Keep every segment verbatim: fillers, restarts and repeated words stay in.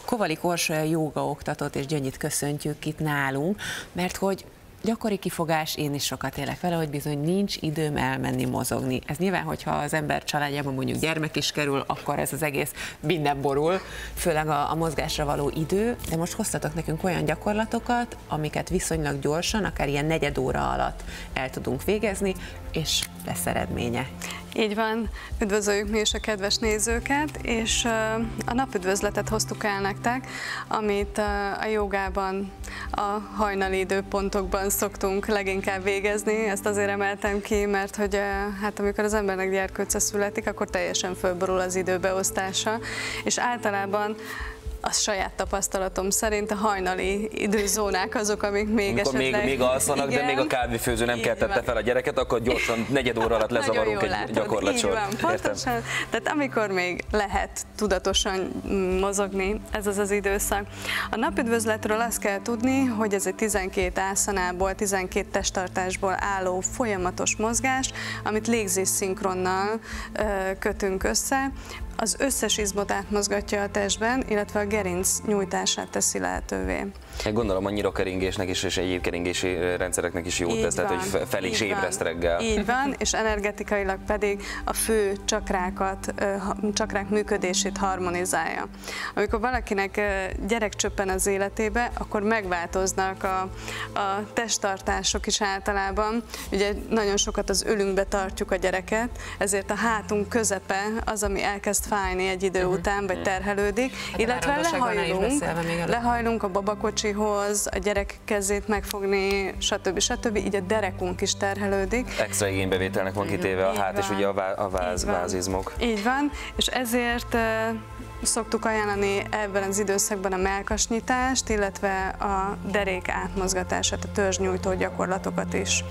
Kovalik Orsolya jógaoktatót és Gyöngyit köszöntjük itt nálunk, mert hogy gyakori kifogás, én is sokat élek vele, hogy bizony nincs időm elmenni mozogni. Ez nyilván, hogyha az ember családjában mondjuk gyermek is kerül, akkor ez az egész minden borul, főleg a, a mozgásra való idő, de most hoztatok nekünk olyan gyakorlatokat, amiket viszonylag gyorsan, akár ilyen negyed óra alatt el tudunk végezni, és lesz eredménye. Így van, üdvözöljük mi is a kedves nézőket, és a napüdvözletet hoztuk el nektek, amit a jogában a hajnali időpontokban szoktunk leginkább végezni. Ezt azért emeltem ki, mert hogy hát amikor az embernek gyerkőce születik, akkor teljesen fölborul az időbeosztása, és általában a saját tapasztalatom szerint a hajnali időzónák azok, amik még Amikor esetleg... Még, még alszanak, igen, de még a kávéfőző nem keltette fel a gyereket, akkor gyorsan negyed óra alatt lezavarunk egy gyakorlatsort. Így van, pontosan. Tehát amikor még lehet tudatosan mozogni, ez az az időszak. A napüdvözletről azt kell tudni, hogy ez egy tizenkét ászanából, tizenkét testtartásból álló folyamatos mozgás, amit légzésszinkronnal kötünk össze. Az összes izmot átmozgatja a testben, illetve a gerinc nyújtását teszi lehetővé. Én gondolom a nyirokeringésnek is, és egyéb keringési rendszereknek is jót tesz, tehát hogy fel is ébreszt reggel. Így van, és energetikailag pedig a fő csakrákat, csakrák működését harmonizálja. Amikor valakinek gyerek csöppen az életébe, akkor megváltoznak a, a testtartások is általában. Ugye nagyon sokat az ölünkbe tartjuk a gyereket, ezért a hátunk közepe az, ami elkezd fájni egy idő uh-huh. után, vagy terhelődik, hát illetve lehajlunk, lehajlunk a babakocsihoz, a gyerek kezét megfogni, stb. stb. Így a derekunk is terhelődik. Extra igénybevételnek van kitéve a hát, és ugye a, vá, a váz, vázizmok. Így van, és ezért uh, szoktuk ajánlani ebben az időszakban a mellkasnyitást, illetve a derék átmozgatását, a törzsnyújtó gyakorlatokat is.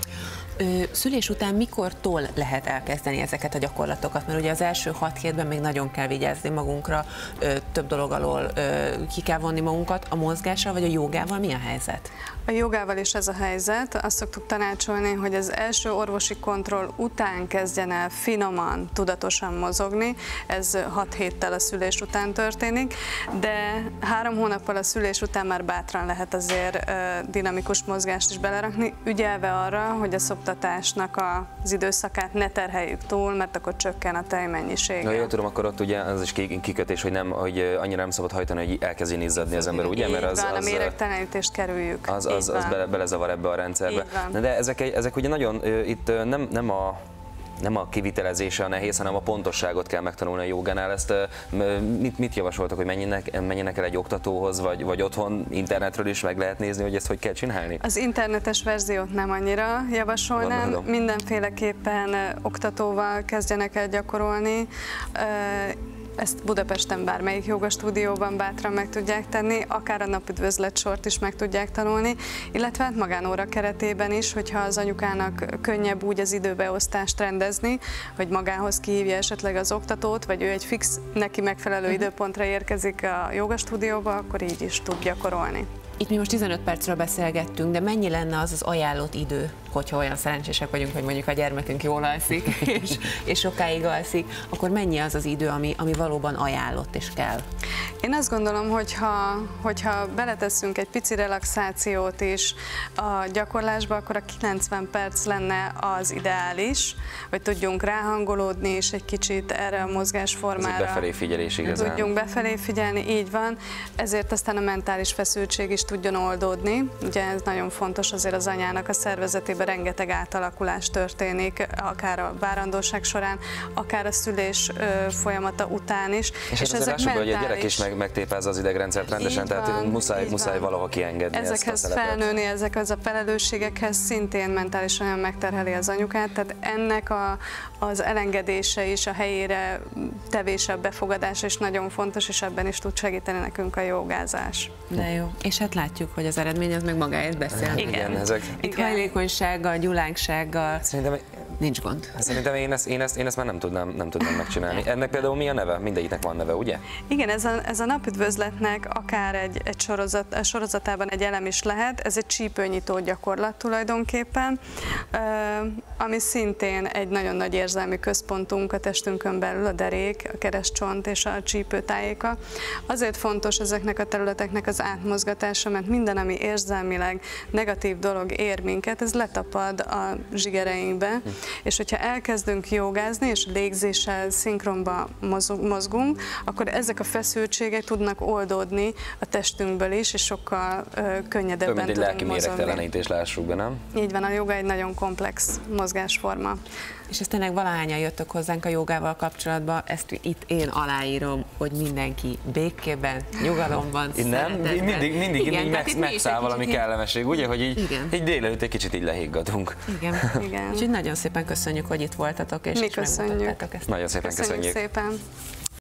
Szülés után mikortól lehet elkezdeni ezeket a gyakorlatokat? Mert ugye az első hat hétben még nagyon kell vigyázni magunkra, több dolog alól ki kell vonni magunkat. A mozgással vagy a jogával mi a helyzet? A jogával is ez a helyzet. Azt szoktuk tanácsolni, hogy az első orvosi kontroll után kezdjen el finoman, tudatosan mozogni. Ez hat héttel a szülés után történik, de három hónappal a szülés után már bátran lehet azért dinamikus mozgást is belerakni, ügyelve arra, hogy a szoptatásnak az időszakát ne terheljük túl, mert akkor csökken a tejmennyisége. Na, jól tudom, akkor ott ugye az is kikötés, hogy, nem, hogy annyira nem szabad hajtani, hogy elkezdjen izzadni az ember, ugye? Mert az, van, az, a méregtelenítést kerüljük. Az, az, az bele, belezavar ebbe a rendszerbe. De ezek, ezek ugye nagyon, itt nem, nem a nem a kivitelezése a nehéz, hanem a pontosságot kell megtanulni a jogánál. Ezt mit, mit javasoltak, hogy menjenek, menjenek el egy oktatóhoz, vagy, vagy otthon internetről is meg lehet nézni, hogy ezt hogy kell csinálni? Az internetes verziót nem annyira javasolnám, Gondolom. Mindenféleképpen oktatóval kezdjenek el gyakorolni. Ezt Budapesten bármelyik jogastúdióban bátran meg tudják tenni, akár a napüdvözlet sort is meg tudják tanulni, illetve hát magánóra keretében is, hogyha az anyukának könnyebb úgy az időbeosztást rendezni, hogy magához kihívja esetleg az oktatót, vagy ő egy fix, neki megfelelő uh-huh. időpontra érkezik a jogastúdióba, akkor így is tud gyakorolni. Itt mi most tizenöt percről beszélgettünk, de mennyi lenne az az ajánlott idő, hogyha olyan szerencsések vagyunk, hogy mondjuk a gyermekünk jól alszik, és, és sokáig alszik, akkor mennyi az az idő, ami, ami valóban ajánlott és kell? Én azt gondolom, hogyha, hogyha beleteszünk egy pici relaxációt is a gyakorlásba, akkor a kilencven perc lenne az ideális, hogy tudjunk ráhangolódni, és egy kicsit erre a mozgásformára befelé figyelés igazán. Tudjunk befelé figyelni, így van, ezért aztán a mentális feszültség is tudjon oldódni. Ugye ez nagyon fontos, azért az anyának a szervezetében rengeteg átalakulás történik, akár a várandóság során, akár a szülés folyamata után is. És, és hát ezek mentális... hogy a gyerek is meg, megtépázza az idegrendszert rendesen, van, tehát muszáj, muszáj valahol kiengedni ezekhez ezt a felnőni, ezekhez a felelősségekhez szintén mentálisan olyan megterheli az anyukát, tehát ennek a, az elengedése is, a helyére tevése, befogadása is nagyon fontos, és ebben is tud segíteni nekünk a jogázás. De jó. És hát látjuk, hogy az eredmény az meg magáért beszél. Igen. Igen, ezek... Itt hajlékonysággal, gyulánksággal. Szerintem nincs gond. Szerintem én ezt, én ezt, én ezt már nem tudnám, nem tudnám megcsinálni. Ennek például mi a neve? Mindegyiknek van neve, ugye? Igen, ez a, ez a napüdvözletnek akár egy, egy sorozat, sorozatában egy elem is lehet, ez egy csípőnyitó gyakorlat tulajdonképpen, ami szintén egy nagyon nagy érzelmi központunk a testünkön belül, a derék, a keresztcsont és a csípőtájéka. Azért fontos ezeknek a területeknek az átmozgatása, mert minden, ami érzelmileg negatív dolog ér minket, ez letapad a zsigereinkbe, hm. és hogyha elkezdünk jogázni, és légzéssel szinkronba mozgunk, akkor ezek a feszültségek tudnak oldódni a testünkből is, és sokkal ö, könnyedebben tudunk mozogni. Lelki méregtelenítés, lássuk be, nem? Így van, a joga egy nagyon komplex mozgásforma. És ezt tényleg valahányan jöttök hozzánk a jogával kapcsolatban, ezt itt én aláírom, hogy mindenki békében, nyugalomban, nem, mindig, mindig igen, így meg, megszáll valami kellemesség, ugye, hogy így, így délelőtt egy kicsit így lehiggadunk. Igen. igen. Úgyhogy nagyon szépen köszönjük, hogy itt voltatok, és, Mi és köszönjük. ezt. Nagyon szépen köszönjük. köszönjük. Szépen.